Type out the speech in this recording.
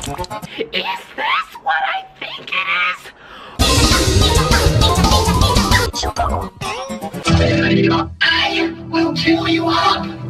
Is this what I think it is? I will kill you all.